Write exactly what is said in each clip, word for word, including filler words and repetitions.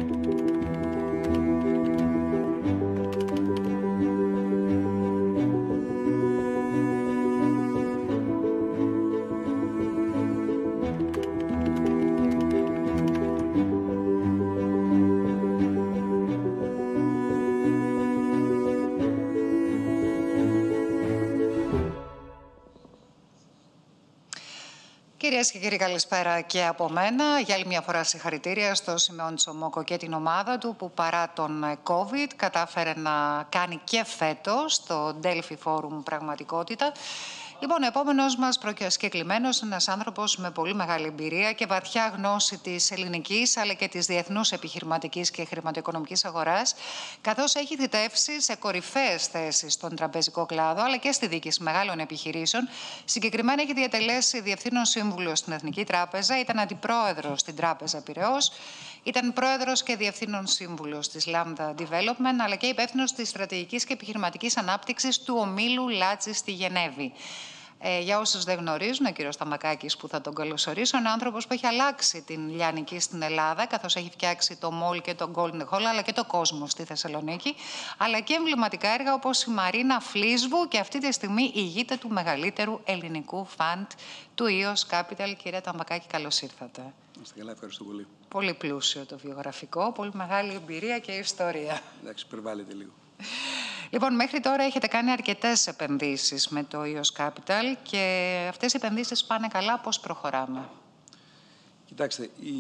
Κυρίες και κύριοι, καλησπέρα και από μένα. Για άλλη μια φορά συγχαρητήρια στο Σιμεώνη Τσομόκο και την ομάδα του που παρά τον COVID κατάφερε να κάνει και φέτος το Delphi Forum πραγματικότητα. Λοιπόν, ο επόμενος μας προσκεκλημένος είναι ένας άνθρωπος με πολύ μεγάλη εμπειρία και βαθιά γνώση της ελληνικής αλλά και της διεθνούς επιχειρηματικής και χρηματοοικονομικής αγοράς, καθώς έχει θητεύσει σε κορυφαίες θέσεις στον τραπεζικό κλάδο αλλά και στη διοίκηση μεγάλων επιχειρήσεων. Συγκεκριμένα έχει διατελέσει διευθύνων σύμβουλο στην Εθνική Τράπεζα, ήταν αντιπρόεδρος στην Τράπεζα Πειραιώς, ήταν πρόεδρος και διευθύνων σύμβουλος της Lambda Development, αλλά και υπεύθυνος της στρατηγικής και επιχειρηματικής ανάπτυξης του ομίλου Λάτζη στη Γενέβη. Ε, για όσους δεν γνωρίζουν, ο κύριος Tamvakakis, που θα τον καλωσορίσω, είναι άνθρωπος που έχει αλλάξει την λιανική στην Ελλάδα, καθώς έχει φτιάξει το Mall και το Golden Hall, αλλά και το Κόσμο στη Θεσσαλονίκη, αλλά και εμβληματικά έργα όπως η Μαρίνα Φλίσβου, και αυτή τη στιγμή ηγείται του μεγαλύτερου ελληνικού φαντ του ι ι ες Capital. Κύριε Tamvakakis, καλώς ήρθατε. Είστε καλά, ευχαριστώ πολύ. Πολύ πλούσιο το βιογραφικό, πολύ μεγάλη εμπειρία και ιστορία. Εντάξει, υπερβάλλεται λίγο. Λοιπόν, μέχρι τώρα έχετε κάνει αρκετές επενδύσεις με το ι ι ες Capital και αυτές οι επενδύσεις πάνε καλά. Πώς προχωράμε? Κοιτάξτε, η,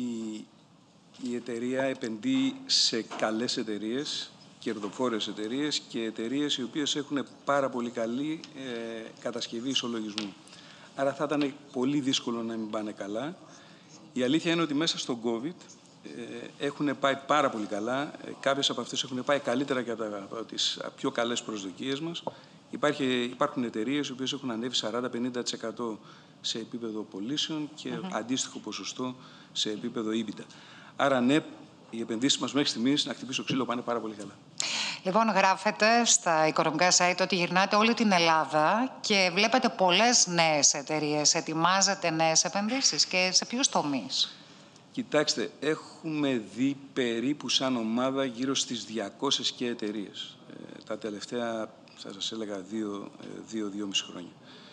η εταιρεία επενδύει σε καλές εταιρείες, κερδοφόρες εταιρείες και εταιρείες οι οποίες έχουν πάρα πολύ καλή ε, κατασκευή ισολογισμού. Άρα θα ήταν πολύ δύσκολο να μην πάνε καλά. Η αλήθεια είναι ότι μέσα στον COVID έχουν πάει πάρα πολύ καλά. Κάποιες από αυτές έχουν πάει καλύτερα και από τις πιο καλές προσδοκίες μας. Υπάρχει, υπάρχουν εταιρείες οι οποίες έχουν ανέβει σαράντα με πενήντα τοις εκατό σε επίπεδο πωλήσεων και mm-hmm. αντίστοιχο ποσοστό σε επίπεδο EBITDA. Άρα, ναι, οι επενδύσεις μας μέχρι στιγμής, να χτυπήσω ξύλο, πάνε πάρα πολύ καλά. Λοιπόν, γράφετε στα οικονομικά site ότι γυρνάτε όλη την Ελλάδα και βλέπετε πολλές νέες εταιρείες. Ετοιμάζετε νέες επενδύσεις και σε ποιους τομείς? Κοιτάξτε, έχουμε δει περίπου σαν ομάδα γύρω στις διακόσιες και εταιρείες. Ε, τα τελευταία, θα σας έλεγα, δύο, δύο, δυόμιση χρόνια.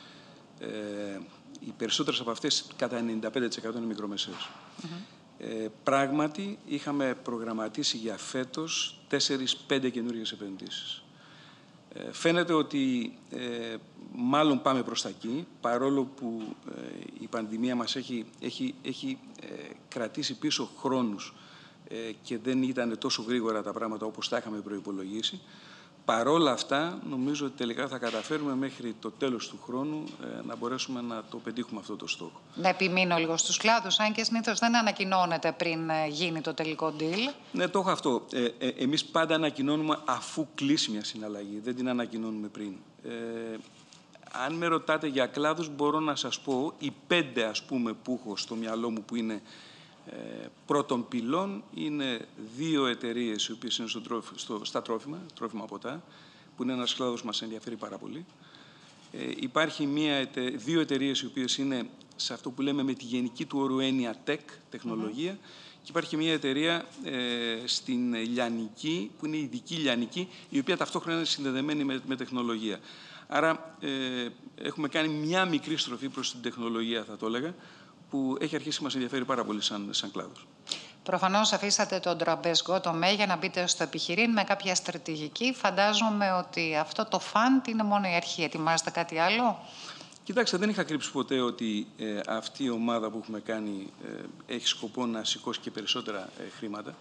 Ε, οι περισσότερες από αυτές, κατά ενενήντα πέντε τοις εκατό, είναι μικρομεσαίες. Mm-hmm. Ε, πράγματι, είχαμε προγραμματίσει για φέτος τέσσερις πέντε καινούργιες επενδύσεις. Ε, φαίνεται ότι ε, μάλλον πάμε προς τα εκεί, παρόλο που ε, η πανδημία μας έχει, έχει, έχει ε, κρατήσει πίσω χρόνους ε, και δεν ήταν τόσο γρήγορα τα πράγματα όπως τα είχαμε προϋπολογίσει. Παρόλα αυτά, νομίζω ότι τελικά θα καταφέρουμε μέχρι το τέλος του χρόνου ε, να μπορέσουμε να το πετύχουμε αυτό το στόχο. Να επιμείνω λίγο στους κλάδους, αν και συνήθως δεν ανακοινώνεται πριν γίνει το τελικό deal. Ναι, το έχω αυτό. Ε, ε, εμείς πάντα ανακοινώνουμε αφού κλείσει μια συναλλαγή, δεν την ανακοινώνουμε πριν. Ε, αν με ρωτάτε για κλάδους, μπορώ να σας πω οι πέντε, ας πούμε, που έχω στο μυαλό μου που είναι Ε, πρώτων πυλών, είναι δύο εταιρείες οι οποίες είναι στο, στο, στα τρόφιμα, τρόφιμα ποτά, που είναι ένας κλάδος που μας ενδιαφέρει πάρα πολύ. Ε, υπάρχει μία, ετε, δύο εταιρείες οι οποίες είναι σε αυτό που λέμε με τη γενική του όρου έννοια tech, τεχνολογία, mm-hmm. και υπάρχει μία εταιρεία ε, στην λιανική, που είναι ειδική λιανική, η οποία ταυτόχρονα είναι συνδεδεμένη με, με τεχνολογία. Άρα ε, έχουμε κάνει μια μικρή στροφή προς την τεχνολογία, θα το έλεγα, που έχει αρχίσει να μας ενδιαφέρει πάρα πολύ σαν, σαν κλάδος. Προφανώς αφήσατε τον τραπεζικό τομέα για να μπείτε στο επιχειρήν με κάποια στρατηγική. Φαντάζομαι ότι αυτό το φαντ είναι μόνο η αρχή. Ετοιμάζετε κάτι άλλο? Κοιτάξτε, δεν είχα κρύψει ποτέ ότι ε, αυτή η ομάδα που έχουμε κάνει ε, έχει σκοπό να σηκώσει και περισσότερα ε, χρήματα.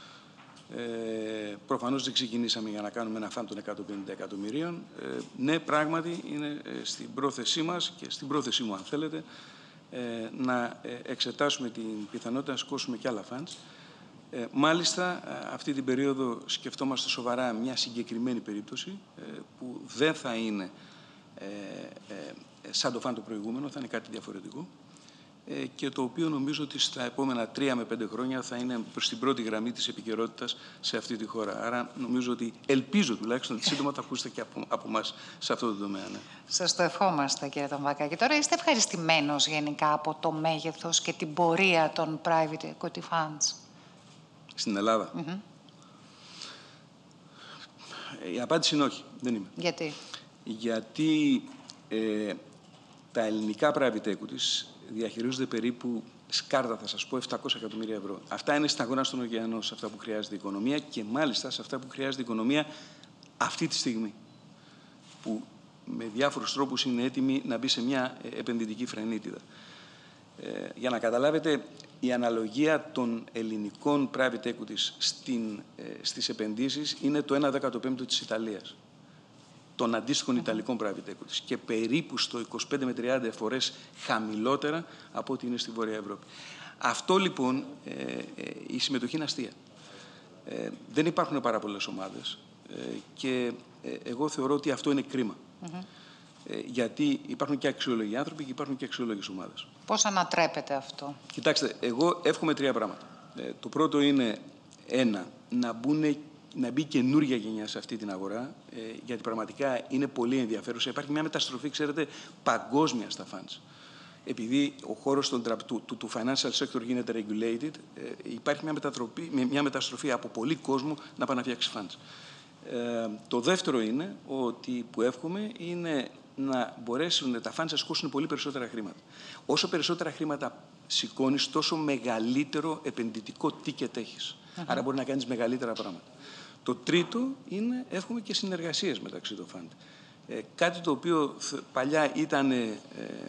Ε, προφανώς δεν ξεκινήσαμε για να κάνουμε ένα φαντ των εκατόν πενήντα εκατομμυρίων. Ε, ναι, πράγματι είναι ε, στην πρόθεσή μας και στην πρόθεσή μου, αν θέλετε, Ε, να εξετάσουμε την πιθανότητα να σηκώσουμε και άλλα φαντς. Ε, μάλιστα, αυτή την περίοδο σκεφτόμαστε σοβαρά μια συγκεκριμένη περίπτωση ε, που δεν θα είναι ε, ε, σαν το φαντ το προηγούμενο, θα είναι κάτι διαφορετικό ε, και το οποίο νομίζω ότι στα επόμενα τρία με πέντε χρόνια θα είναι προς την πρώτη γραμμή της επικαιρότητας σε αυτή τη χώρα. Άρα νομίζω ότι, ελπίζω τουλάχιστον, ότι σύντομα θα ακούσετε και από, από εμάς σε αυτό το τομέα. Ναι. Σας το ευχόμαστε, κύριε Tamvakakis. Τώρα είστε ευχαριστημένος γενικά από το μέγεθος και την πορεία των private equity funds? Στην Ελλάδα. Mm-hmm. Η απάντηση είναι όχι, δεν είμαι. Γιατί? Γιατί ε, τα ελληνικά private equities διαχειρίζονται περίπου, σκάρτα θα σας πω, επτακόσια εκατομμύρια ευρώ. Αυτά είναι σταγόνα στον ωκεανό σε αυτά που χρειάζεται η οικονομία και μάλιστα σε αυτά που χρειάζεται η οικονομία αυτή τη στιγμή. Που με διάφορους τρόπους είναι έτοιμη να μπει σε μια επενδυτική φρενίτιδα. Ε, για να καταλάβετε, η αναλογία των ελληνικών private equities στην, ε, στις επενδύσεις είναι το ένα δέκατο πέμπτο της Ιταλίας, των αντίστοιχων mm-hmm. Ιταλικών private equities, και περίπου στο είκοσι πέντε με τριάντα φορές χαμηλότερα από ό,τι είναι στη Βόρεια Ευρώπη. Αυτό λοιπόν, ε, ε, η συμμετοχή είναι αστεία. Ε, δεν υπάρχουν πάρα πολλές ομάδες ε, και ε, εγώ θεωρώ ότι αυτό είναι κρίμα. Mm-hmm. Ε, γιατί υπάρχουν και αξιόλογοι άνθρωποι και υπάρχουν και αξιόλογες ομάδες. Πώς ανατρέπεται αυτό? Κοιτάξτε, εγώ εύχομαι τρία πράγματα. Ε, το πρώτο είναι, ένα, να, μπουνε, να μπει καινούργια γενιά σε αυτή την αγορά, ε, γιατί πραγματικά είναι πολύ ενδιαφέρουσα. Υπάρχει μια μεταστροφή, ξέρετε, παγκόσμια στα funds. Επειδή ο χώρος των, του, του, του financial sector γίνεται regulated, ε, υπάρχει μια, μια μεταστροφή από πολύ κόσμο να πάει να φτιάξει funds. Ε, το δεύτερο είναι ότι που εύχομαι είναι να μπορέσουν τα funds να σηκώσουν πολύ περισσότερα χρήματα. Όσο περισσότερα χρήματα σηκώνεις, τόσο μεγαλύτερο επενδυτικό ticket έχεις. Mm-hmm. Άρα μπορεί να κάνεις μεγαλύτερα πράγματα. Το τρίτο είναι, εύχομαι, και συνεργασίες μεταξύ των fund. Ε, κάτι το οποίο παλιά ήταν ε, ε,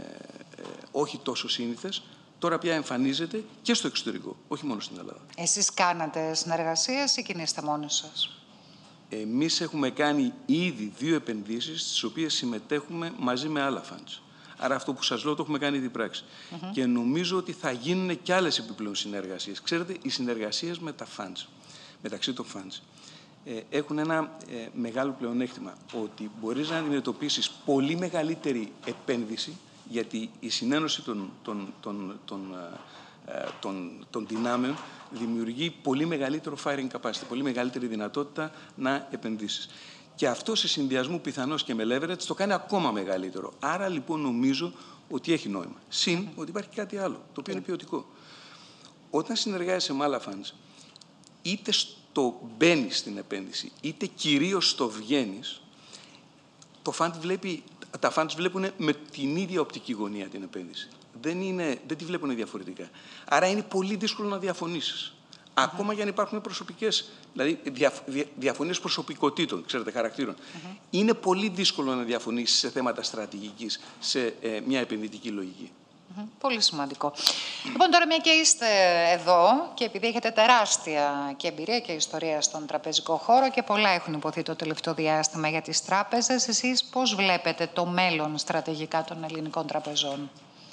όχι τόσο σύνηθες, τώρα πια εμφανίζεται και στο εξωτερικό, όχι μόνο στην Ελλάδα. Εσείς κάνατε συνεργασίες ή κινείστε μόνοι σας? Εμείς έχουμε κάνει ήδη δύο επενδύσεις, στις οποίες συμμετέχουμε μαζί με άλλα funds. Άρα αυτό που σας λέω το έχουμε κάνει ήδη πράξη. Mm-hmm. Και νομίζω ότι θα γίνουν και άλλες επιπλέον συνεργασίες. Ξέρετε, οι συνεργασίες με τα funds, μεταξύ των funds, ε, έχουν ένα ε, μεγάλο πλεονέκτημα, ότι μπορείς να αντιμετωπίσεις πολύ μεγαλύτερη επένδυση, γιατί η συνένωση των, των, των, των, ε, των, των δυνάμεων δημιουργεί πολύ μεγαλύτερο firing capacity, πολύ μεγαλύτερη δυνατότητα να επενδύσεις. Και αυτό σε συνδυασμό πιθανώς και με leverage το κάνει ακόμα μεγαλύτερο. Άρα λοιπόν νομίζω ότι έχει νόημα. Συν ότι υπάρχει κάτι άλλο, το οποίο είναι ποιοτικό. Όταν συνεργάζεσαι με άλλα funds, είτε στο μπαίνεις στην επένδυση, είτε κυρίως στο βγαίνεις, το fund βλέπει, τα funds βλέπουν με την ίδια οπτική γωνία την επένδυση. Δεν, είναι, δεν τη βλέπουν διαφορετικά. Άρα είναι πολύ δύσκολο να διαφωνήσεις. Mm-hmm. Ακόμα και αν υπάρχουν προσωπικές, δηλαδή δια, δια, διαφωνίες προσωπικότητων, ξέρετε, χαρακτήρων. Mm-hmm. Είναι πολύ δύσκολο να διαφωνήσεις σε θέματα στρατηγικής, σε ε, μια επενδυτική λογική. Mm-hmm. Πολύ σημαντικό. Λοιπόν, τώρα μια και είστε εδώ και επειδή έχετε τεράστια και εμπειρία και ιστορία στον τραπεζικό χώρο και πολλά έχουν υποθεί το τελευταίο διάστημα για τις τράπεζες, εσείς πώς βλέπετε το μέλλον στρατηγικά των ελληνικών τραπεζών?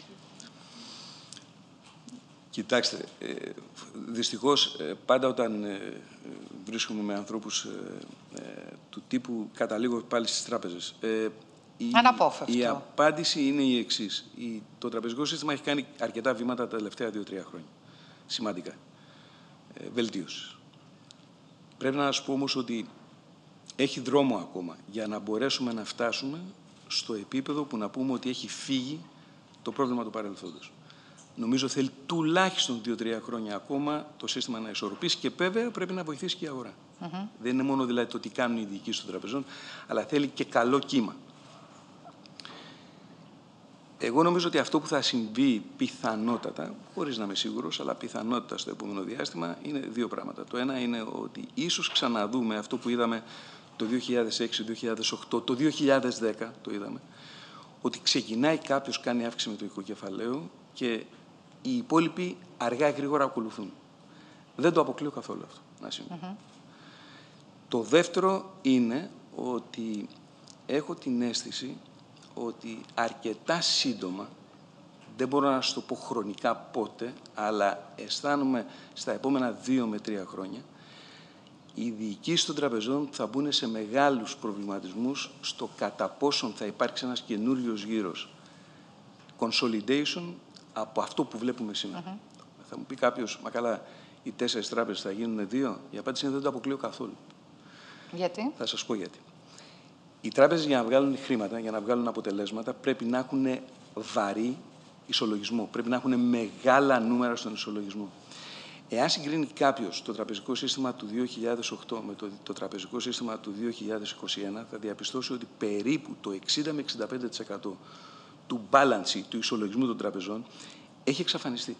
Κοιτάξτε, ε, δυστυχώς ε, πάντα όταν ε, βρίσκομαι με ανθρώπους ε, ε, του τύπου καταλήγω πάλι στις τράπεζες. Ε, η, Αναπόφευκτο. Η απάντηση είναι η εξής. Η, το τραπεζικό σύστημα έχει κάνει αρκετά βήματα τα τελευταία δύο τρία χρόνια. Σημαντικά. Ε, βελτίωση. Πρέπει να σας πω όμως ότι έχει δρόμο ακόμα για να μπορέσουμε να φτάσουμε στο επίπεδο που να πούμε ότι έχει φύγει το πρόβλημα του παρελθόντος. Νομίζω θέλει τουλάχιστον δύο τρία χρόνια ακόμα το σύστημα να ισορροπήσει και βέβαια πρέπει να βοηθήσει και η αγορά. Mm-hmm. Δεν είναι μόνο δηλαδή το τι κάνουν οι διοικήσεις των τραπεζών, αλλά θέλει και καλό κύμα. Εγώ νομίζω ότι αυτό που θα συμβεί πιθανότατα, χωρίς να είμαι σίγουρος, αλλά πιθανότατα στο επόμενο διάστημα, είναι δύο πράγματα. Το ένα είναι ότι ίσως ξαναδούμε αυτό που είδαμε το δύο χιλιάδες έξι, δύο χιλιάδες οκτώ, το δύο χιλιάδες δέκα το είδαμε, ότι ξεκινάει κάποιος, κάνει αύξηση με το οικοκεφαλαίο και οι υπόλοιποι αργά ή γρήγορα ακολουθούν. Δεν το αποκλείω καθόλου αυτό να συμβεί. Mm-hmm. Το δεύτερο είναι ότι έχω την αίσθηση ότι αρκετά σύντομα, δεν μπορώ να σου το πω χρονικά πότε, αλλά αισθάνομαι στα επόμενα δύο με τρία χρόνια, οι διοικήσεις των τραπεζών θα μπουν σε μεγάλους προβληματισμούς στο κατά πόσον θα υπάρξει ένας καινούριος γύρος consolidation από αυτό που βλέπουμε σήμερα. Mm-hmm. Θα μου πει κάποιος, μα καλά, οι τέσσερις τράπεζες θα γίνουν δύο. Η απάντηση είναι δεν το αποκλείω καθόλου. Γιατί? Θα σας πω γιατί. Οι τράπεζες για να βγάλουν χρήματα, για να βγάλουν αποτελέσματα, πρέπει να έχουν βαρύ ισολογισμό. Πρέπει να έχουν μεγάλα νούμερα στον ισολογισμό. Εάν συγκρίνει κάποιος το τραπεζικό σύστημα του δύο χιλιάδες οκτώ με το, το τραπεζικό σύστημα του δύο χιλιάδες είκοσι ένα, θα διαπιστώσει ότι περίπου το εξήντα με εξήντα πέντε τοις εκατό του balance, του ισολογισμού των τραπεζών, έχει εξαφανιστεί.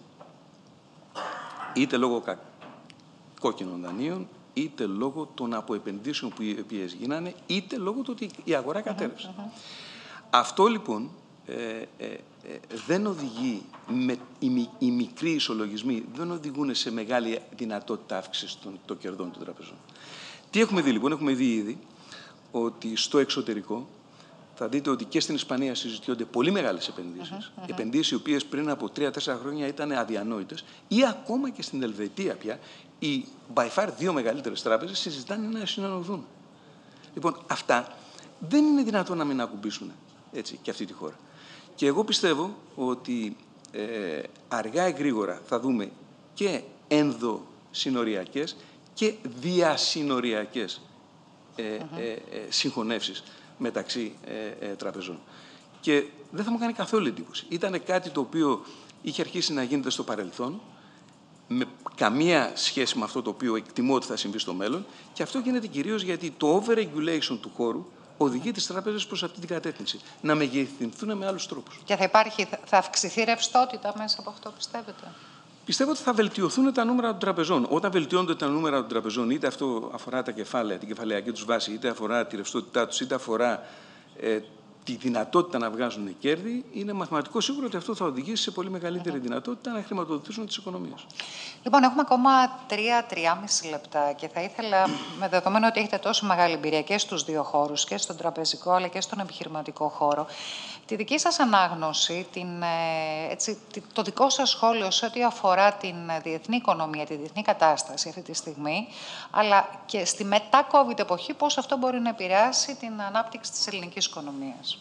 Είτε λόγω κα... κόκκινων δανείων, είτε λόγω των αποεπενδύσεων που οι οποίες γίνανε, είτε λόγω του ότι η αγορά κατέρευσε. Uh-huh, uh-huh. Αυτό λοιπόν ε, ε, ε, δεν οδηγεί, με, οι, οι μικροί ισολογισμοί δεν οδηγούν σε μεγάλη δυνατότητα αύξησης των, των κερδών των τραπεζών. Τι έχουμε δει λοιπόν? Έχουμε δει ήδη ότι στο εξωτερικό θα δείτε ότι και στην Ισπανία συζητιόνται πολύ μεγάλες επενδύσεις. Uh-huh, uh-huh. Επενδύσεις οι οποίες πριν από τρία τέσσερα χρόνια ήταν αδιανόητες, ή ακόμα και στην Ελβετία πια οι by far δύο μεγαλύτερες τράπεζες συζητάνε να συνενωθούν. Λοιπόν, αυτά δεν είναι δυνατόν να μην ακουμπήσουν έτσι, και αυτή τη χώρα. Και εγώ πιστεύω ότι ε, αργά ή γρήγορα θα δούμε και ενδοσυνοριακές και διασυνοριακές ε, uh-huh. ε, ε, συγχωνεύσεις μεταξύ ε, ε, τραπεζών. Και δεν θα μου κάνει καθόλου εντύπωση. Ήταν κάτι το οποίο είχε αρχίσει να γίνεται στο παρελθόν, με καμία σχέση με αυτό το οποίο εκτιμώ ότι θα συμβεί στο μέλλον, και αυτό γίνεται κυρίως γιατί το over-regulation του χώρου οδηγεί τις τράπεζες προς αυτή την κατεύθυνση, να μεγεθυνθούν με άλλους τρόπους. Και θα υπάρχει, θα αυξηθεί ρευστότητα μέσα από αυτό, πιστεύετε? Πιστεύω ότι θα βελτιωθούν τα νούμερα των τραπεζών. Όταν βελτιώνονται τα νούμερα των τραπεζών, είτε αυτό αφορά τα κεφάλαια, την κεφαλαιακή τους βάση, είτε αφορά τη ρευστότητά τους, είτε αφορά ε, τη δυνατότητα να βγάζουν κέρδη, είναι μαθηματικό σίγουρο ότι αυτό θα οδηγήσει σε πολύ μεγαλύτερη mm-hmm. δυνατότητα να χρηματοδοτήσουν τις οικονομίες. Λοιπόν, έχουμε ακόμα τρία-τριάμιση λεπτά και θα ήθελα, με δεδομένο ότι έχετε τόσο μεγάλη εμπειρία και στους δύο χώρους, και στον τραπεζικό αλλά και στον επιχειρηματικό χώρο, τη δική σας ανάγνωση, την, έτσι, το δικό σας σχόλιο σε ό,τι αφορά την διεθνή οικονομία, τη διεθνή κατάσταση αυτή τη στιγμή, αλλά και στη μετά-COVID εποχή, πώς αυτό μπορεί να επηρεάσει την ανάπτυξη της ελληνικής οικονομίας.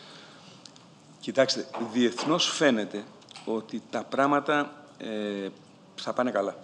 Κοιτάξτε, διεθνώς φαίνεται ότι τα πράγματα ε, θα πάνε καλά.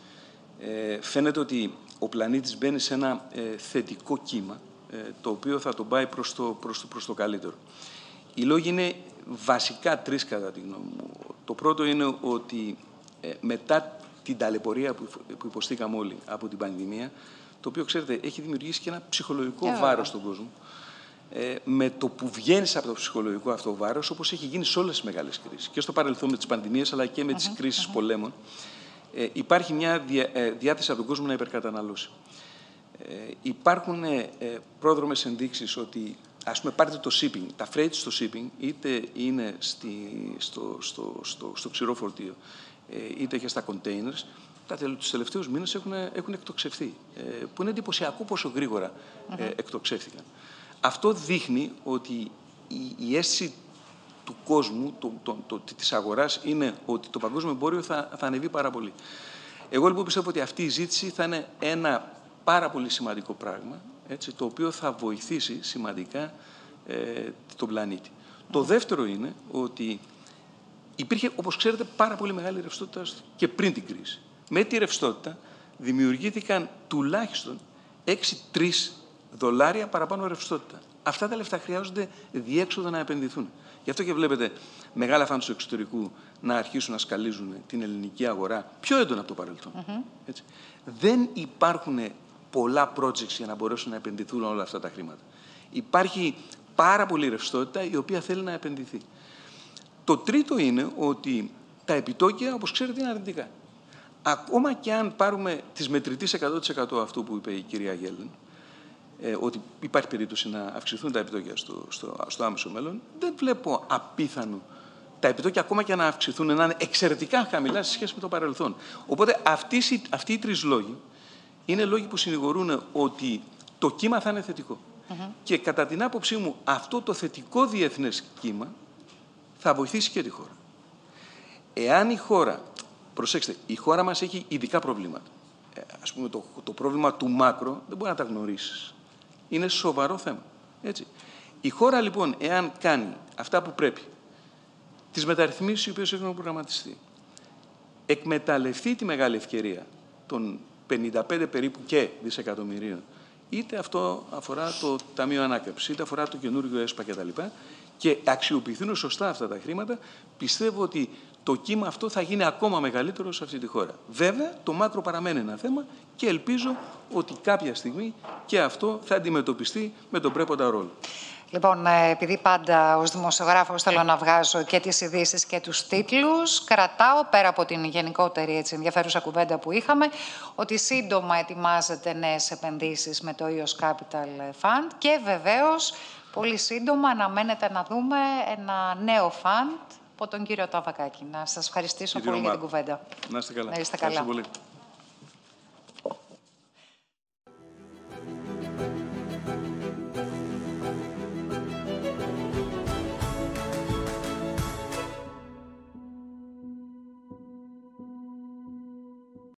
Ε, φαίνεται ότι ο πλανήτης μπαίνει σε ένα ε, θετικό κύμα, ε, το οποίο θα τον πάει προς το, προς το, προς το καλύτερο. Οι λόγοι είναι βασικά τρεις κατά τη γνώμη μου. Το πρώτο είναι ότι ε, μετά την ταλαιπωρία που, που υποστήκαμε όλοι από την πανδημία, το οποίο, ξέρετε, έχει δημιουργήσει και ένα ψυχολογικό yeah. βάρος στον κόσμο, ε, με το που βγαίνεις από το ψυχολογικό αυτό βάρος, όπως έχει γίνει σε όλες τις μεγάλες κρίσεις, και στο παρελθόν με τις πανδημίες, αλλά και με τις uh-huh, κρίσεις uh-huh. πολέμων, ε, υπάρχει μια διά, ε, διάθεση από τον κόσμο να υπερκαταναλώσει. Ε, υπάρχουν ε, ε, πρόδρομες ενδείξεις ότι, ας πούμε, πάρτε το shipping, τα freight στο shipping, είτε είναι στη, στο, στο, στο, στο ξηρό φορτίο, ε, είτε και στα containers, τα, τους τελευταίους μήνες έχουν, έχουν εκτοξευθεί, ε, που είναι εντυπωσιακό πόσο γρήγορα ε, εκτοξεύθηκαν. Αυτό δείχνει ότι η, η αίσθηση του κόσμου, το, το, το, το, της αγοράς, είναι ότι το παγκόσμιο εμπόριο θα, θα ανεβεί πάρα πολύ. Εγώ λοιπόν πιστεύω ότι αυτή η ζήτηση θα είναι ένα πάρα πολύ σημαντικό πράγμα, έτσι, το οποίο θα βοηθήσει σημαντικά ε, τον πλανήτη. Mm. Το δεύτερο είναι ότι υπήρχε, όπως ξέρετε, πάρα πολύ μεγάλη ρευστότητα και πριν την κρίση. Με τη ρευστότητα δημιουργήθηκαν τουλάχιστον έξι κόμμα τρία δολάρια παραπάνω ρευστότητα. Αυτά τα λεφτά χρειάζονται διέξοδο να επενδυθούν. Γι' αυτό και βλέπετε μεγάλα φαντ του εξωτερικού να αρχίσουν να σκαλίζουν την ελληνική αγορά πιο έντονα από το παρελθόν. Mm-hmm. Έτσι. Δεν υπάρχουν πολλά projects για να μπορέσουν να επενδυθούν όλα αυτά τα χρήματα. Υπάρχει πάρα πολλή ρευστότητα η οποία θέλει να επενδυθεί. Το τρίτο είναι ότι τα επιτόκια, όπως ξέρετε, είναι αρνητικά. Ακόμα και αν πάρουμε τις μετρητής εκατό τοις εκατό αυτού που είπε η κυρία Γέλεν, ε, ότι υπάρχει περίπτωση να αυξηθούν τα επιτόκια στο, στο, στο άμεσο μέλλον, δεν βλέπω απίθανο τα επιτόκια ακόμα και να αυξηθούν, να είναι εξαιρετικά χαμηλά σε σχέση με το παρελθόν. Οπότε αυτοί, αυτοί οι τρεις λόγοι είναι λόγοι που συνηγορούν ότι το κύμα θα είναι θετικό. Mm-hmm. Και κατά την άποψή μου, αυτό το θετικό διεθνές κύμα θα βοηθήσει και τη χώρα. Εάν η χώρα, προσέξτε, η χώρα μας έχει ειδικά προβλήματα. Ε, ας πούμε, το, το πρόβλημα του μάκρο δεν μπορεί να τα γνωρίσεις. Είναι σοβαρό θέμα. Έτσι. Η χώρα, λοιπόν, εάν κάνει αυτά που πρέπει, τις μεταρρυθμίσεις οι οποίες έχουν προγραμματιστεί, εκμεταλλευτεί τη μεγάλη ευκαιρία των πενήντα πέντε περίπου και δισεκατομμυρίων, είτε αυτό αφορά το Ταμείο Ανάκαμψης, είτε αφορά το καινούργιο ΕΣΠΑ κτλ., και αξιοποιηθούν σωστά αυτά τα χρήματα, πιστεύω ότι το κύμα αυτό θα γίνει ακόμα μεγαλύτερο σε αυτή τη χώρα. Βέβαια, το μάκρο παραμένει ένα θέμα και ελπίζω ότι κάποια στιγμή και αυτό θα αντιμετωπιστεί με τον πρέποντα ρόλο. Λοιπόν, επειδή πάντα ως δημοσιογράφος θέλω να βγάζω και τις ειδήσεις και τους τίτλους, κρατάω πέρα από την γενικότερη έτσι, ενδιαφέρουσα κουβέντα που είχαμε, ότι σύντομα ετοιμάζεται νέες επενδύσεις με το ι ο ες Capital Fund και βεβαίως πολύ σύντομα αναμένεται να δούμε ένα νέο fund από τον κύριο Ταμβακάκη. Να σας ευχαριστήσω πολύ για την κουβέντα. Να είστε καλά. Να είστε καλά. Ευχαριστώ πολύ.